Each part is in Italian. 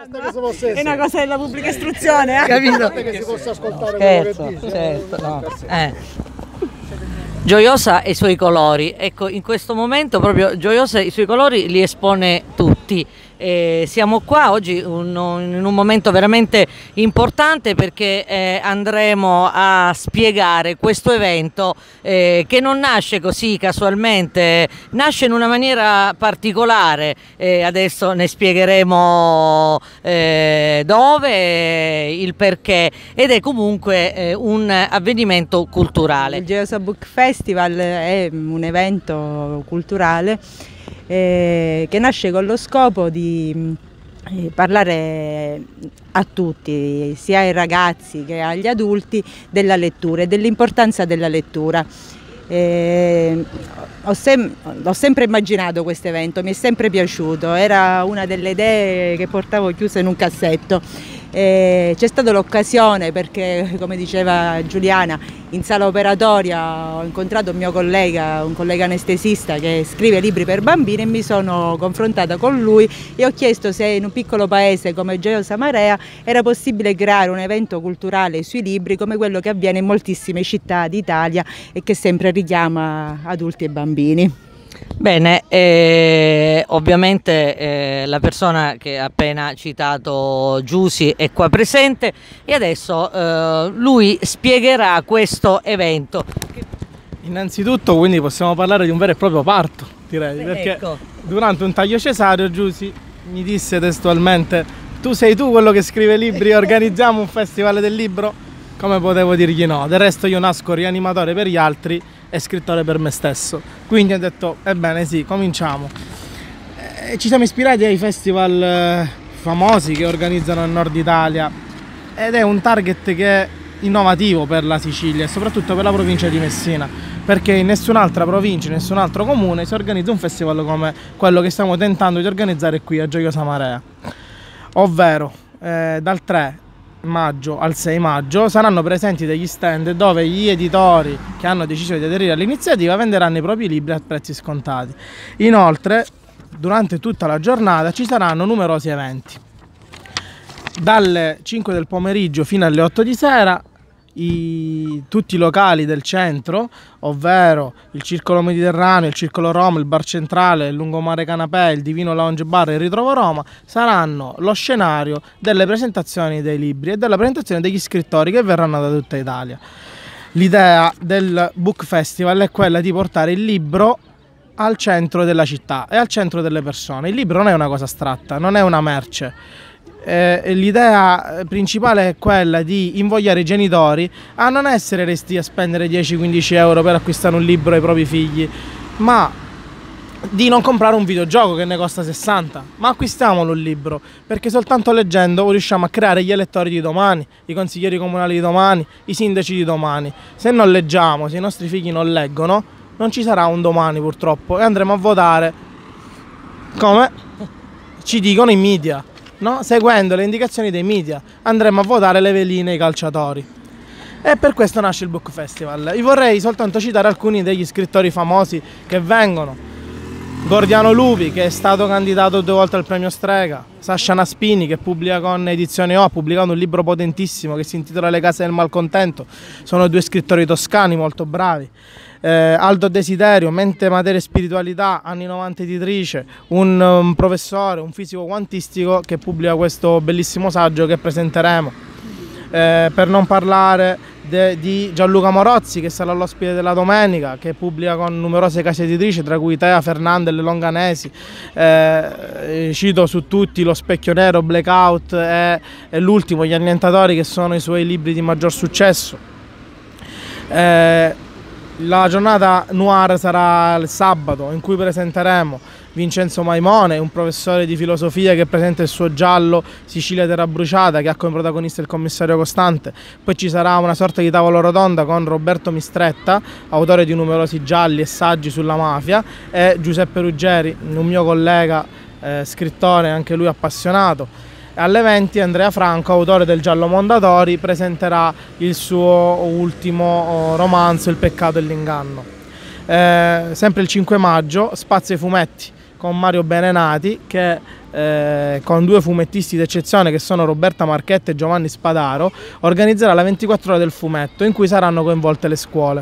È una cosa della pubblica istruzione, capito? Che si possa ascoltare Scherzo, quello che dice. certo, no. Gioiosa e i suoi colori, ecco, in questo momento proprio Gioiosa e i suoi colori li espone tutti. Siamo qua oggi in un momento veramente importante perché andremo a spiegare questo evento che non nasce così casualmente, nasce in una maniera particolare, adesso ne spiegheremo dove, il perché, ed è comunque un avvenimento culturale. Il Gioiosa Book Festival è un evento culturale che nasce con lo scopo di parlare a tutti, sia ai ragazzi che agli adulti, della lettura e dell'importanza della lettura. L'ho sempre immaginato questo evento, mi è sempre piaciuto, era una delle idee che portavo chiuse in un cassetto. C'è stata l'occasione perché, come diceva Giuliana, in sala operatoria ho incontrato un mio collega, un collega anestesista che scrive libri per bambini, e mi sono confrontata con lui e ho chiesto se in un piccolo paese come Gioiosa Marea era possibile creare un evento culturale sui libri come quello che avviene in moltissime città d'Italia e che sempre richiama adulti e bambini. Bene, ovviamente la persona che ha appena citato, Giusy, è qua presente e adesso lui spiegherà questo evento. Innanzitutto quindi possiamo parlare di un vero e proprio parto, direi, perché ecco, durante un taglio cesareo Giusy mi disse testualmente: tu sei tu quello che scrive libri, organizziamo un festival del libro? Come potevo dirgli no? Del resto io nasco rianimatore per gli altri e scrittore per me stesso, quindi ho detto ebbene sì, cominciamo. Ci siamo ispirati ai festival famosi che organizzano nel nord Italia ed è un target che è innovativo per la Sicilia e soprattutto per la provincia di Messina, perché in nessun'altra provincia, in nessun altro comune si organizza un festival come quello che stiamo tentando di organizzare qui a Gioiosa Marea, ovvero dal 3 maggio al 6 maggio saranno presenti degli stand dove gli editori che hanno deciso di aderire all'iniziativa venderanno i propri libri a prezzi scontati. Inoltre, durante tutta la giornata ci saranno numerosi eventi. Dalle 5 del pomeriggio fino alle 8 di sera tutti i locali del centro, ovvero il Circolo Mediterraneo, il Circolo Roma, il Bar Centrale, il Lungomare Canapè, il Divino Lounge Bar e il Ritrovo Roma, saranno lo scenario delle presentazioni dei libri e della presentazione degli scrittori che verranno da tutta Italia. L'idea del Book Festival è quella di portare il libro al centro della città e al centro delle persone. Il libro non è una cosa astratta, non è una merce. L'idea principale è quella di invogliare i genitori a non essere resti a spendere 10-15 euro per acquistare un libro ai propri figli, ma di non comprare un videogioco che ne costa 60, ma acquistiamolo un libro, perché soltanto leggendo riusciamo a creare gli elettori di domani, i consiglieri comunali di domani, i sindaci di domani. Se non leggiamo, se i nostri figli non leggono, non ci sarà un domani purtroppo e andremo a votare come ci dicono i media. No? Seguendo le indicazioni dei media andremo a votare le veline ai calciatori e per questo nasce il Book Festival. Io vorrei soltanto citare alcuni degli scrittori famosi che vengono: Gordiano Lupi, che è stato candidato 2 volte al premio Strega; Sasha Naspini, che pubblica con Edizione O, ha pubblicato un libro potentissimo che si intitola Le case del malcontento. Sono 2 scrittori toscani molto bravi. Aldo Desiderio, Mente, Materia e Spiritualità, anni 90 editrice, un professore, un fisico quantistico che pubblica questo bellissimo saggio che presenteremo. Per non parlare di Gianluca Morozzi, che sarà l'ospite della domenica, che pubblica con numerose case editrici, tra cui Tea, Fernando e Le Longanesi. Cito su tutti Lo Specchio Nero, Blackout e l'ultimo, Gli Annientatori, che sono i suoi libri di maggior successo. La giornata noir sarà il sabato, in cui presenteremo Vincenzo Maimone, un professore di filosofia che presenta il suo giallo Sicilia Terra Bruciata, che ha come protagonista il commissario Costante. Poi ci sarà una sorta di tavola rotonda con Roberto Mistretta, autore di numerosi gialli e saggi sulla mafia, e Giuseppe Ruggeri, un mio collega, scrittore, anche lui appassionato. Alle 20 Andrea Franco, autore del giallo Mondadori, presenterà il suo ultimo romanzo, Il peccato e l'inganno. Sempre il 5 maggio, Spazio ai fumetti con Mario Benenati, che con 2 fumettisti d'eccezione che sono Roberta Marchetta e Giovanni Spadaro, organizzerà la 24 ore del fumetto in cui saranno coinvolte le scuole.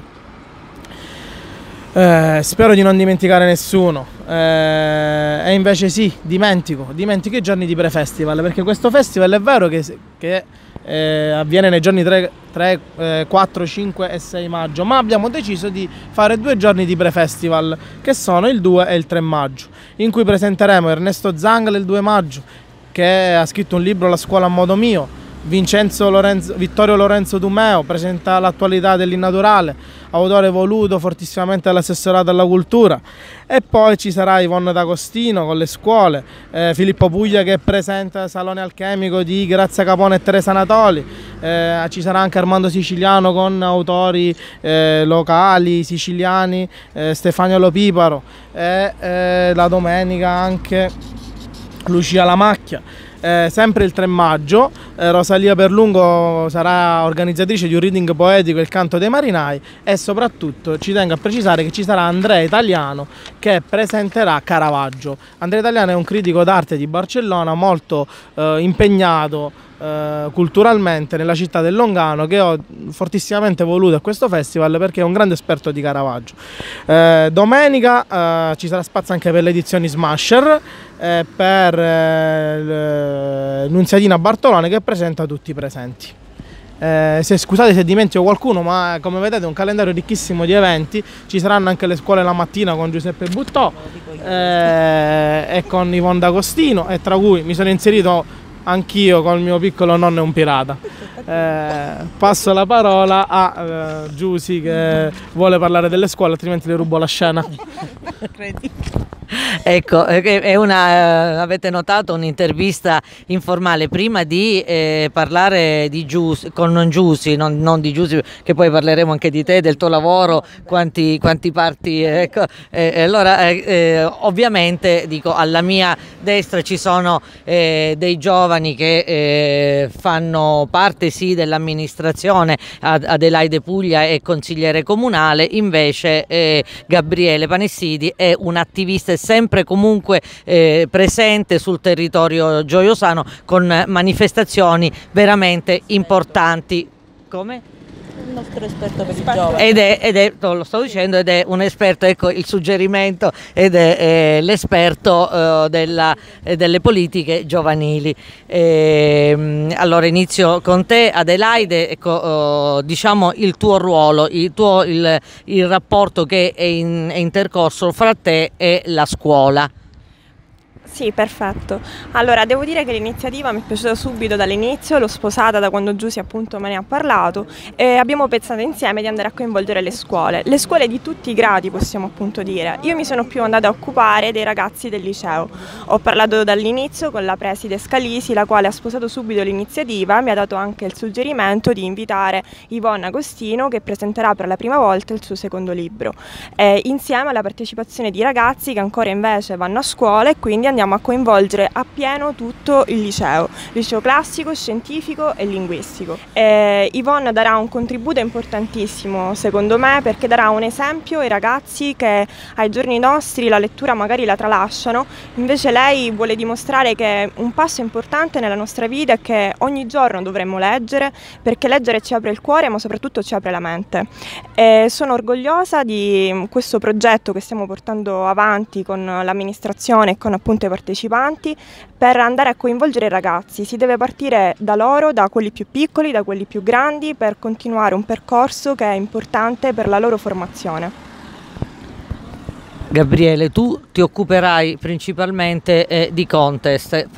Spero di non dimenticare nessuno, e invece sì, dimentico i giorni di pre-festival, perché questo festival è vero che avviene nei giorni 3, 4, 5 e 6 maggio, ma abbiamo deciso di fare 2 giorni di pre-festival, che sono il 2 e il 3 maggio, in cui presenteremo Ernesto Zangler il 2 maggio, che ha scritto un libro, La scuola a modo mio. Vittorio Lorenzo Dumeo presenta l'attualità dell'innaturale, autore voluto fortissimamente dall'assessorato alla cultura. E poi ci sarà Yvonne D'Agostino con le scuole, Filippo Puglia che presenta Salone Alchemico di Grazia Capone e Teresa Natoli, ci sarà anche Armando Siciliano con autori locali siciliani, Stefano Lopiparo, e la domenica anche Lucia La Macchia. Sempre il 3 maggio Rosalia Perlungo sarà organizzatrice di un reading poetico, Il canto dei marinai, e soprattutto ci tengo a precisare che ci sarà Andrea Italiano che presenterà Caravaggio. Andrea Italiano è un critico d'arte di Barcellona molto impegnato culturalmente nella città del Longano, che ho fortissimamente voluto a questo festival perché è un grande esperto di Caravaggio. Domenica ci sarà spazio anche per le edizioni Smasher, per Nunziatina Bartolone che presenta tutti i presenti. Scusate se dimentico qualcuno, ma come vedete è un calendario ricchissimo di eventi. Ci saranno anche le scuole la mattina con Giuseppe Buttò e con Yvonne D'Agostino, e tra cui mi sono inserito anch'io col mio piccolo nonno è un pirata. Passo la parola a Giusy che vuole parlare delle scuole, altrimenti le rubo la scena. Ecco, è avete notato un'intervista informale prima di parlare di con Giusy, non di Giusy, che poi parleremo anche di te, del tuo lavoro, quanti parti, ecco. Allora ovviamente dico, alla mia destra ci sono dei giovani che fanno parte sì dell'amministrazione, Adelaide Puglia è consigliere comunale, invece Gabriele Panessidi è un attivista sempre comunque presente sul territorio gioiosano con manifestazioni veramente importanti. Come? Il nostro esperto per i giovani. Ed è, lo stavo dicendo, ed è un esperto, ecco il suggerimento, ed è l'esperto delle politiche giovanili. Allora inizio con te, Adelaide, ecco, diciamo il tuo ruolo, il rapporto che è intercorso fra te e la scuola. Sì, perfetto. Allora, devo dire che l'iniziativa mi è piaciuta subito dall'inizio, l'ho sposata da quando Giusy appunto me ne ha parlato, e abbiamo pensato insieme di andare a coinvolgere le scuole di tutti i gradi, possiamo appunto dire. Io mi sono più andata a occupare dei ragazzi del liceo. Ho parlato dall'inizio con la preside Scalisi, la quale ha sposato subito l'iniziativa, mi ha dato anche il suggerimento di invitare Yvonne Agostino, che presenterà per la prima volta il suo secondo libro, insieme alla partecipazione di ragazzi che ancora invece vanno a scuola, e quindi andiamo a coinvolgere appieno tutto il liceo classico, scientifico e linguistico. Yvonne darà un contributo importantissimo secondo me, perché darà un esempio ai ragazzi che ai giorni nostri la lettura magari la tralasciano, invece lei vuole dimostrare che un passo importante nella nostra vita è che ogni giorno dovremmo leggere, perché leggere ci apre il cuore ma soprattutto ci apre la mente. Sono orgogliosa di questo progetto che stiamo portando avanti con l'amministrazione e con appunto i partecipanti, per andare a coinvolgere i ragazzi. Si deve partire da loro, da quelli più piccoli, da quelli più grandi, per continuare un percorso che è importante per la loro formazione. Gabriele, tu ti occuperai principalmente di contest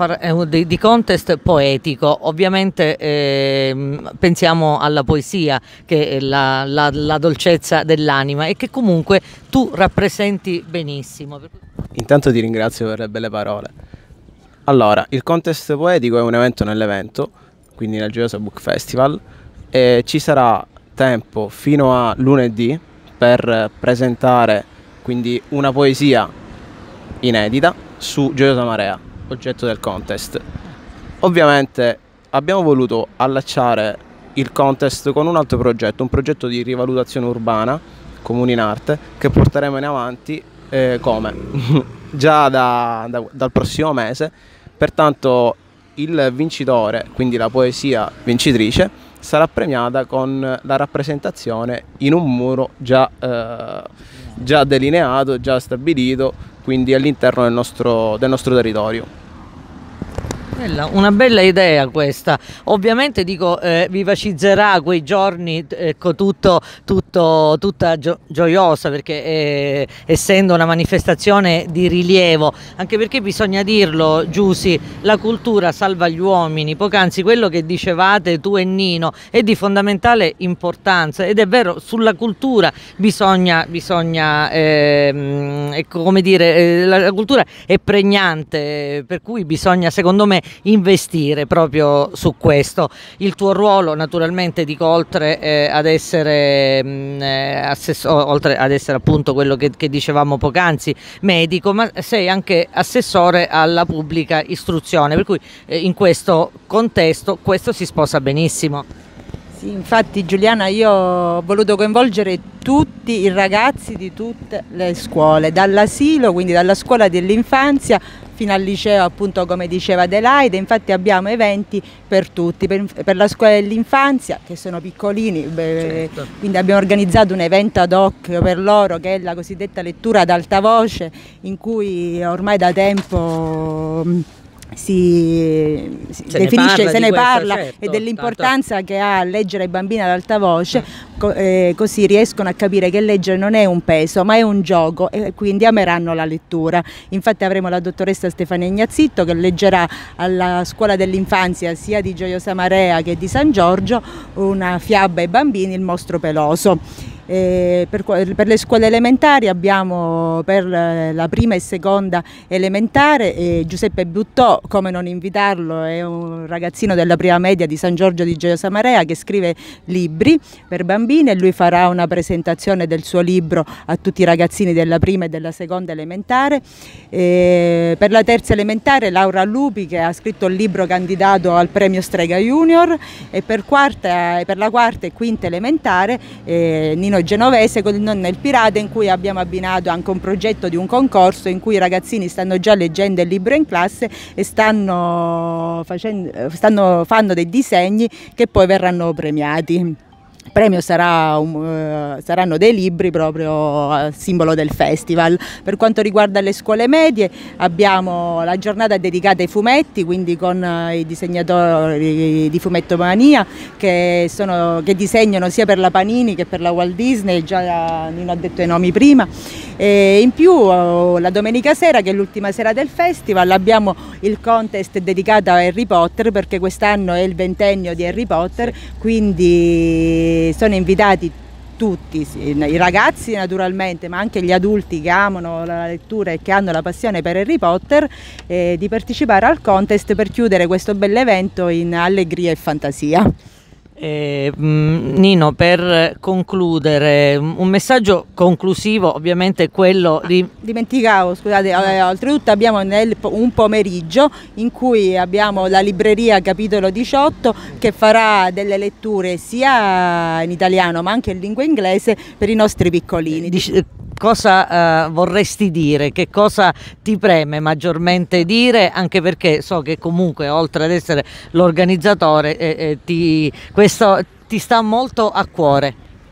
poetico. Ovviamente pensiamo alla poesia, che è la dolcezza dell'anima, e che comunque tu rappresenti benissimo. Intanto ti ringrazio per le belle parole. Allora, il contest poetico è un evento nell'evento, quindi nel Gioiosa Book Festival, e ci sarà tempo fino a lunedì per presentare quindi una poesia inedita su Gioiosa Marea, oggetto del contest. Ovviamente abbiamo voluto allacciare il contest con un altro progetto, un progetto di rivalutazione urbana, Comuni in Arte, che porteremo in avanti già dal prossimo mese, Pertanto il vincitore, quindi la poesia vincitrice, sarà premiata con la rappresentazione in un muro già delineato, già stabilito, quindi all'interno del nostro territorio. Una bella idea questa, ovviamente dico vivacizzerà quei giorni tutta gioiosa, perché essendo una manifestazione di rilievo, anche perché bisogna dirlo Giusy, la cultura salva gli uomini, poc'anzi quello che dicevate tu e Nino è di fondamentale importanza, ed è vero, sulla cultura bisogna come dire, la cultura è pregnante, per cui bisogna secondo me investire proprio su questo. Il tuo ruolo naturalmente dico, oltre ad essere appunto quello che dicevamo poc'anzi, medico, ma sei anche assessore alla pubblica istruzione, per cui in questo contesto questo si sposa benissimo. Sì, infatti Giuliana, io ho voluto coinvolgere tutti i ragazzi di tutte le scuole, dall'asilo, quindi dalla scuola dell'infanzia fino al liceo, appunto come diceva Adelaide. Infatti abbiamo eventi per tutti, per la scuola dell'infanzia che sono piccolini, certo. Quindi abbiamo organizzato un evento ad hoc per loro che è la cosiddetta lettura ad alta voce, in cui ormai da tempo si definisce, se ne parla, certo, e dell'importanza che ha leggere ai bambini ad alta voce, così riescono a capire che leggere non è un peso ma è un gioco, e quindi ameranno la lettura. Infatti avremo la dottoressa Stefania Ignazitto che leggerà alla scuola dell'infanzia sia di Gioiosa Marea che di San Giorgio una fiaba ai bambini, Il mostro peloso. Per le scuole elementari abbiamo per la prima e seconda elementare Giuseppe Buttò, come non invitarlo, è un ragazzino della prima media di San Giorgio di Gioiosa Marea che scrive libri per bambini, e lui farà una presentazione del suo libro a tutti i ragazzini della prima e della seconda elementare. Per la terza elementare Laura Lupi, che ha scritto il libro candidato al premio Strega Junior, e per la quarta e quinta elementare Nino Genovese con Il nonno e il pirata, in cui abbiamo abbinato anche un progetto di un concorso in cui i ragazzini stanno già leggendo il libro in classe e fanno dei disegni che poi verranno premiati. Il premio saranno dei libri proprio simbolo del festival. Per quanto riguarda le scuole medie abbiamo la giornata dedicata ai fumetti, quindi con i disegnatori di Fumettomania che disegnano sia per la Panini che per la Walt Disney, già non ho detto i nomi prima. E in più la domenica sera, che è l'ultima sera del festival, abbiamo il contest dedicato a Harry Potter, perché quest'anno è il 20ennio di Harry Potter, quindi sono invitati tutti, i ragazzi naturalmente, ma anche gli adulti che amano la lettura e che hanno la passione per Harry Potter, di partecipare al contest per chiudere questo bell'evento in allegria e fantasia. Nino, per concludere, un messaggio conclusivo ovviamente è quello di... Dimenticavo, scusate, oltretutto abbiamo un pomeriggio in cui abbiamo la libreria Capitolo 18 che farà delle letture sia in italiano ma anche in lingua inglese per i nostri piccolini. Cosa vorresti dire? Che cosa ti preme maggiormente dire? Anche perché so che comunque oltre ad essere l'organizzatore questo ti sta molto a cuore.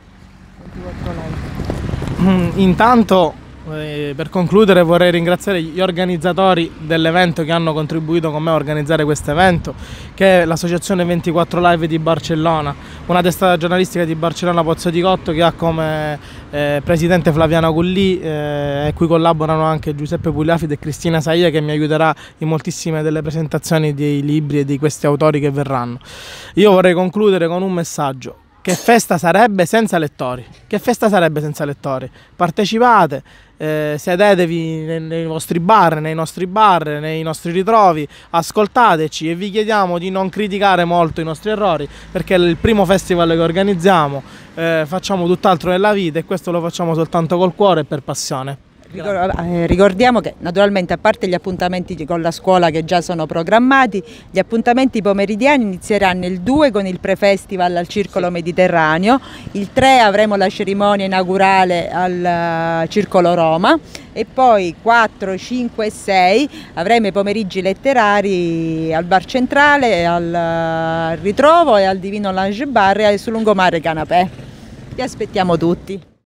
Intanto per concludere vorrei ringraziare gli organizzatori dell'evento che hanno contribuito con me a organizzare questo evento, che è l'associazione 24 Live di Barcellona, una testata giornalistica di Barcellona Pozzo di Cotto che ha come presidente Flaviano Gullì, e cui collaborano anche Giuseppe Pugliafide e Cristina Saia, che mi aiuterà in moltissime delle presentazioni dei libri e di questi autori che verranno. Io vorrei concludere con un messaggio: che festa sarebbe senza lettori? Che festa sarebbe senza lettori? Partecipate, sedetevi nei vostri bar, nei nostri bar, nei nostri ritrovi, ascoltateci, e vi chiediamo di non criticare molto i nostri errori, perché è il primo festival che organizziamo, facciamo tutt'altro nella vita e questo lo facciamo soltanto col cuore e per passione. Ricordiamo che naturalmente, a parte gli appuntamenti con la scuola che già sono programmati, gli appuntamenti pomeridiani inizieranno il 2 con il pre-festival al Circolo Mediterraneo, il 3 avremo la cerimonia inaugurale al Circolo Roma e poi 4, 5 e 6 avremo i pomeriggi letterari al Bar Centrale, al Ritrovo e al Divino Lounge Bar e sul lungomare Canapè. Vi aspettiamo tutti.